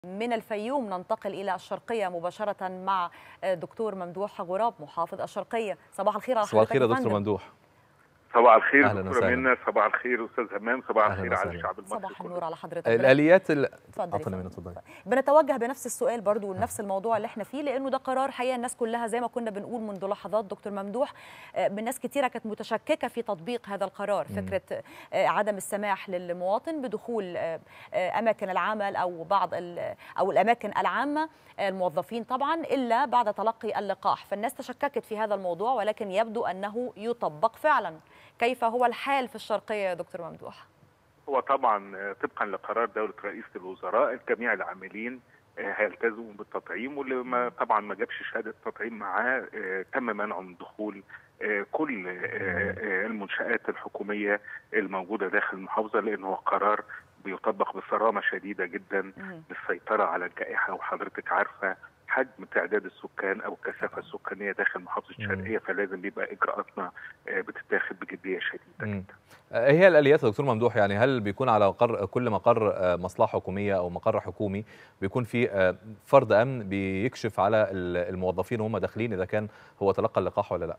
من الفيوم ننتقل إلى الشرقية مباشرة مع دكتور ممدوح غراب محافظ الشرقية. صباح الخير على صباح حضرتك الخير يا يا دكتور فندم. ممدوح. صباح الخير اهلا دكتوره وسهلا. منى، صباح الخير استاذ همام، صباح اهلا الخير على وسهلا. الشعب المصري صباح كله. النور على حضرتك. الاليات اتفضل يا فندم. اتفضلي. بنتوجه بنفس السؤال برضو لنفس الموضوع اللي احنا فيه، لانه ده قرار حقيقه الناس كلها زي ما كنا بنقول منذ لحظات دكتور ممدوح، من ناس كتيره كانت متشككه في تطبيق هذا القرار. فكره عدم السماح للمواطن بدخول اماكن العمل او او الاماكن العامه، الموظفين طبعا، الا بعد تلقي اللقاح. فالناس تشككت في هذا الموضوع، ولكن يبدو انه يطبق فعلا. كيف هو الحال في الشرقيه يا دكتور ممدوح؟ هو طبعا طبقا لقرار دوله رئيس الوزراء جميع العاملين هيلتزموا بالتطعيم، واللي طبعا ما جابش شهاده تطعيم معاه تم منعه من دخول كل المنشآت الحكوميه الموجوده داخل المحافظه، لان هو قرار بيطبق بصرامه شديده جدا للسيطره على الجائحه. وحضرتك عارفه حجم تعداد السكان او الكثافه السكانيه داخل محافظه الشرقيه، فلازم بيبقى اجراءاتنا بتتاخد بجديه شديده جدا. ايه هي الاليات يا دكتور ممدوح؟ يعني هل بيكون على كل مقر مصلحه حكوميه او مقر حكومي بيكون في فرد امن بيكشف على الموظفين وهم داخلين اذا كان هو تلقى اللقاح ولا لا؟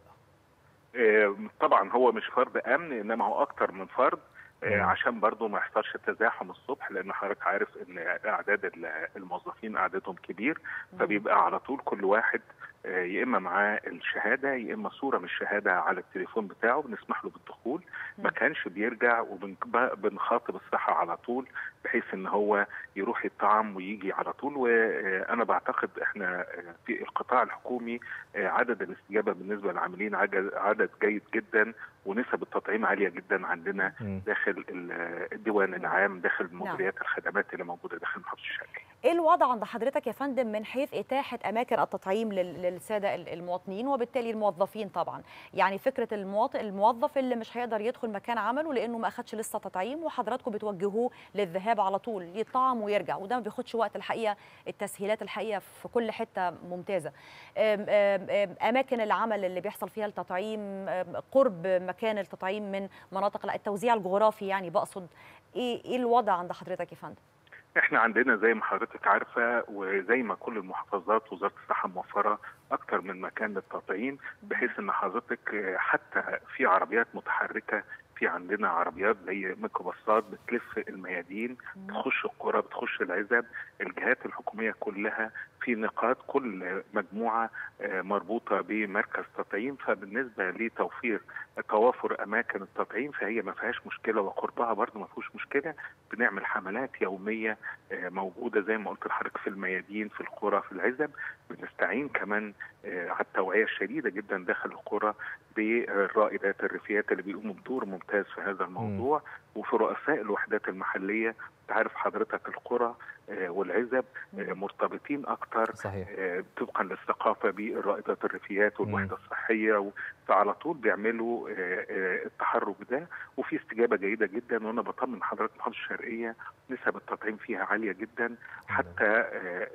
طبعا هو مش فرد امن، انما هو اكتر من فرد، عشان برضو ما يحصلش تزاحم الصبح، لان حضرتك عارف ان اعداد الموظفين اعدادهم كبير، فبيبقى على طول كل واحد يا اما معاه الشهاده يا اما صوره من الشهاده على التليفون بتاعه، بنسمح له بالدخول. ما كانش بيرجع وبنخاطب الصحه على طول بحيث ان هو يروح يطعم ويجي على طول. وانا بعتقد احنا في القطاع الحكومي عدد الاستجابه بالنسبه للعاملين عدد جيد جدا، ونسب التطعيم عاليه جدا عندنا داخل الديوان العام، داخل مديريات الخدمات اللي موجوده داخل محافظه الشرقيه. ايه الوضع عند حضرتك يا فندم من حيث اتاحه اماكن التطعيم للساده المواطنين وبالتالي الموظفين طبعا؟ يعني فكره الموظف اللي مش هيقدر يدخل مكان عمله لانه ما اخدش لسه تطعيم، وحضراتكم بتوجهوه للذهاب على طول يطعم ويرجع، وده ما بياخدش وقت الحقيقه. التسهيلات الحقيقه في كل حته ممتازه. اماكن العمل اللي بيحصل فيها التطعيم، قرب مكان التطعيم من مناطق التوزيع الجغرافي، يعني بقصد ايه الوضع عند حضرتك يا فندم؟ احنا عندنا زي ما حضرتك عارفه، وزي ما كل المحافظات وزاره الصحه موفره اكتر من مكان للتطعيم، بحيث ان حضرتك حتى في عربيات متحركه، في عندنا عربيات زي ميكروباصات بتلف الميادين، بتخش القرى، بتخش العزب. الجهات الحكوميه كلها في نقاط، كل مجموعه مربوطه بمركز تطعيم، فبالنسبه لتوفير توافر اماكن التطعيم فهي ما فيهاش مشكله، وقربها برضه ما فيهوش مشكله. بنعمل حملات يوميه موجوده زي ما قلت لحضرتك في الميادين، في القرى، في العزب. بنستعين كمان على التوعيه الشديده جدا داخل القرى بالرائدات الريفيات اللي بيقوموا بدور ممتاز في هذا الموضوع، وفي رؤساء الوحدات المحليه. تعرف حضرتك القرى والعزب مرتبطين اكتر، صحيح. طبقا للثقافه بالرائدات الريفيات والوحده الصحيه، فعلى طول بيعملوا التحرك ده، وفي استجابه جيده جدا. وانا بطمن حضرتك محافظه الشرقيه نسب التطعيم فيها عاليه جدا، حتى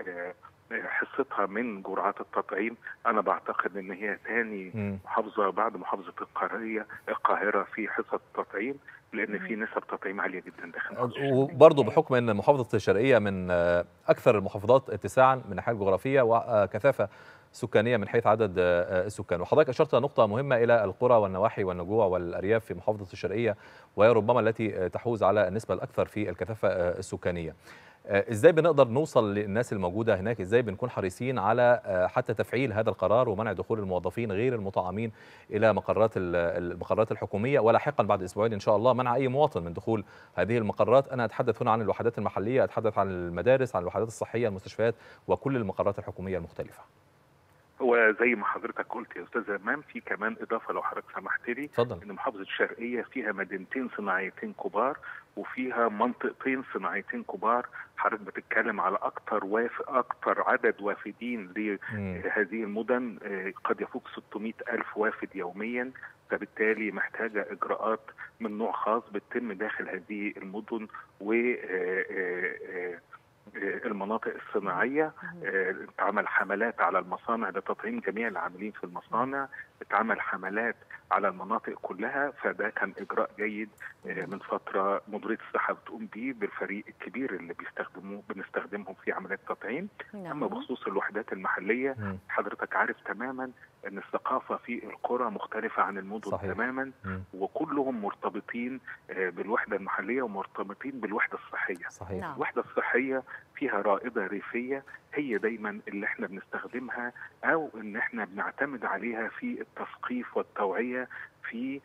حصتها من جرعات التطعيم انا بعتقد ان هي ثاني محافظه بعد محافظه القاهره في حصه التطعيم، لان في نسب تطعيم عاليه جدا داخل. وبرضه بحكم ان محافظه الشرقيه من اكثر المحافظات اتساعا من الناحيه الجغرافيه وكثافه سكانيه من حيث عدد السكان، وحضرتك اشرت نقطه مهمه الى القرى والنواحي والنجوع والارياف في محافظه الشرقيه، وهي ربما التي تحوز على النسبه الاكثر في الكثافه السكانيه. ازاي بنقدر نوصل للناس الموجوده هناك؟ ازاي بنكون حريصين على حتى تفعيل هذا القرار ومنع دخول الموظفين غير المطعمين الى المقرات الحكوميه، ولاحقا بعد اسبوعين ان شاء الله منع اي مواطن من دخول هذه المقرات؟ انا اتحدث هنا عن الوحدات المحليه، اتحدث عن المدارس، عن الوحدات الصحيه، المستشفيات، وكل المقرات الحكوميه المختلفه. هو زي ما حضرتك قلت يا استاذ امام، في كمان اضافه لو حضرتك سمحت لي. اتفضل. ان محافظه الشرقيه فيها مدينتين صناعيتين كبار، وفيها منطقتين صناعيتين كبار. حضرتك بتتكلم على اكتر عدد وافدين لهذه المدن، قد يفوق 600 ألف وافد يوميا، فبالتالي محتاجه اجراءات من نوع خاص بتتم داخل هذه المدن، و المناطق الصناعية، اتعمل حملات على المصانع لتطعيم جميع العاملين في المصانع، اتعمل حملات على المناطق كلها. فده كان إجراء جيد من فترة مديرية الصحة بتقوم بيه بالفريق الكبير اللي بنستخدمهم في عمليات التطعيم. أما بخصوص الوحدات المحلية، حضرتك عارف تماما أن الثقافة في القرى مختلفة عن المدن. صحيح. تماما. وكلهم مرتبطين بالوحدة المحلية ومرتبطين بالوحدة الصحية. صحيح. الوحدة الصحية فيها رائدة ريفية هي دايما اللي احنا بنستخدمها أو ان احنا بنعتمد عليها في التثقيف والتوعية في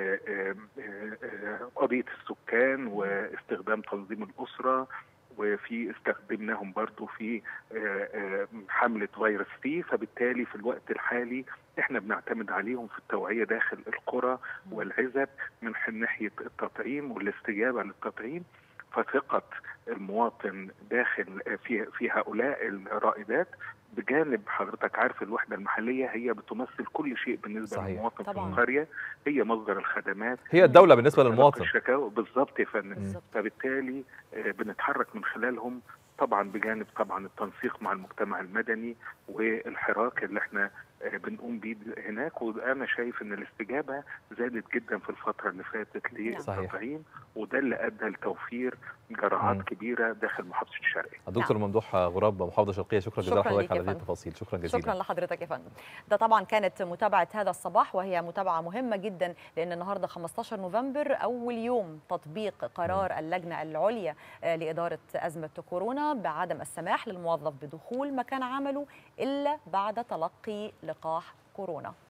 قضية السكان واستخدام تنظيم الأسرة، وفي استخدمناهم برضو في حملة فيروس سي. فبالتالي في الوقت الحالي احنا بنعتمد عليهم في التوعية داخل القرى والعزب من ناحية التطعيم والاستجابة للتطعيم. فثقة المواطن داخل في هؤلاء الرائدات، بجانب حضرتك عارف الوحدة المحلية هي بتمثل كل شيء بالنسبة صحيح. للمواطن طبعا. في القرية هي مصدر الخدمات، هي الدولة بالنسبة للمواطن. الشكاوى بالظبط يا فندم. فبالتالي بنتحرك من خلالهم طبعا، بجانب طبعا التنسيق مع المجتمع المدني والحراك اللي احنا بنقوم بيه هناك. وانا شايف ان الاستجابه زادت جدا في الفتره اللي فاتت للتطعيم، وده اللي ادى لتوفير جرعات كبيره داخل محافظه الشرقيه. الدكتور ممدوح غراب، محافظه الشرقيه، شكرا جزيلا لحضرتك على هذه التفاصيل. شكرا جزيلا. شكرا لحضرتك يا فندم. ده طبعا كانت متابعه هذا الصباح، وهي متابعه مهمه جدا لان النهارده 15 نوفمبر اول يوم تطبيق قرار اللجنه العليا لاداره ازمه كورونا بعدم السماح للموظف بدخول مكان عمله الا بعد تلقي لقاح كورونا.